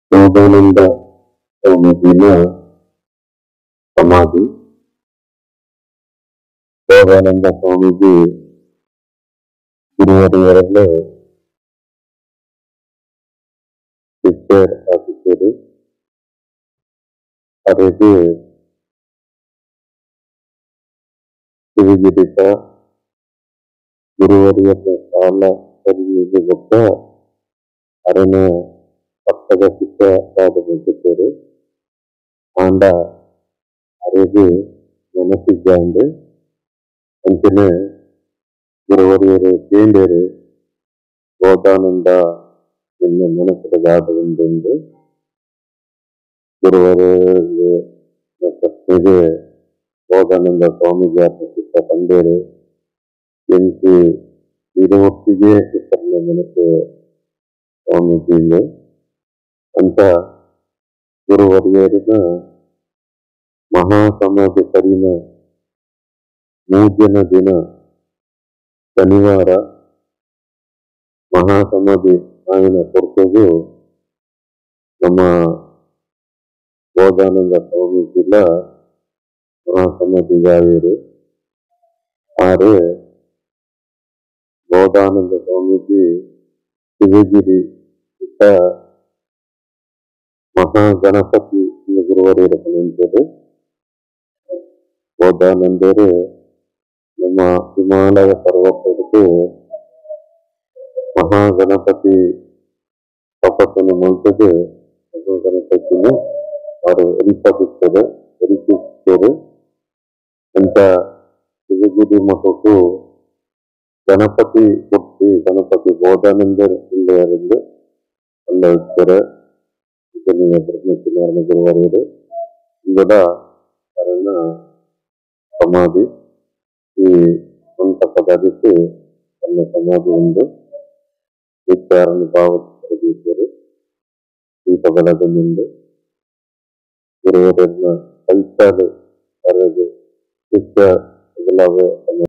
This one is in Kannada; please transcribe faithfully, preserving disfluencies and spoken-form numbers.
ಯೋಗಾನಂದ ಸ್ವಾಮೀಜಿನ ಸಮಾಧಿ. ಯೋಗಾನಂದ ಸ್ವಾಮೀಜಿ ಗುರುವರಿಯರಲ್ಲೇ ಸಿಸ್ಟರ್ ಆಗಿದ್ದರು. ಅವರಿಗೆ ಶಿವಗಿರಿತ ಗುರುವರಿಯರ ಸಾಲ ಸರಿಯಿಗೆ ಗೊತ್ತ ಅರಣ್ಯ ಪಕ್ಕದ ಶಿಕ್ಷಕರಾಗಿದ್ದರು. ಆಂಡ ಅರೆಗೆ ಮನಸ್ಸಿದ್ದಂಡೆ ಅಂಚನೆ ಗುರುವರಿಯರು ಕೇಂದ್ರರು ಯೋಗಾನಂದ ಎನ್ನ ಮನಸ್ಸಿನ ಗಾಢವೆಂದೆಂದು ಗುರುವರಿಯರು ಪ್ರಶ್ನೆಗೆ ಯೋಗಾನಂದ ಸ್ವಾಮೀಜಿ ಶಿಕ್ಷ ತಂದೇರು ಎನಿಸಿ ಇದೊಟ್ಟಿಗೆ ಶಿಕ್ಷಣ ಮನಸ್ಸು ಸ್ವಾಮೀಜಿಗೆ ಅಂತ ಗುರುವರಿಯರನ್ನ ಮಹಾಸಮಾಧಿ ಸರಿನ ಮೂಜನ ದಿನ ಶನಿವಾರ ಮಹಾಸಮಾಧಿ ಆಗಿನ ಕೊರತೆಗೂ ನಮ್ಮ ಯೋಗಾನಂದ ಸ್ವಾಮೀಜಿಲ ಮಹಾಸಮಾಧಿಗಾಯರು ಆರು ಯೋಗಾನಂದ ಸ್ವಾಮೀಜಿ ಶಿವಗಿರಿ ಮಹಾಗಣಪತಿ ಗುರುವರಿಯರ ನಿಂತರು. ಯೋಗಾನಂದರು ನಮ್ಮ ಹಿಮಾಲಯ ಪರ್ವತಕ್ಕೆ ಮಹಾಗಣಪತಿ ತಪಸ್ಸನ್ನು ಮುಗಿದು ಮಹಾಗಣಪತಿನ ಅವರು ಎರಿಪಿಸುತ್ತದೆ ಎರಿಪಿಸುತ್ತಾರೆ ಅಂತ ಶಿವಗಿರಿ ಮಠಕ್ಕೂ ಗಣಪತಿ ಕೊಟ್ಟಿ ಗಣಪತಿ ಯೋಗಾನಂದರ್ ಇಲ್ಲಿಯರಿಂದ ಅಲ್ಲ ಇರ್ತಾರೆ. ಬ್ರಹ್ಮಚಿನಾರಾಯಣ ಗುರುವರಿಯರು ಇವರ ಕಾರಣ ಸಮಾಧಿ ಈ ಸ್ವಂತ ಪದಾರ್ಥಕ್ಕೆ ತನ್ನ ಸಮಾಧಿ ಒಂದು ವಿಚಾರನ್ನು ಭಾವಿಸಿದರು. ದೀಪಗಳದ ಮುಂದೆ ಗುರುವರನ್ನ ಕೈತಾಲು ಅರೆದು ಶಿಷ್ಯ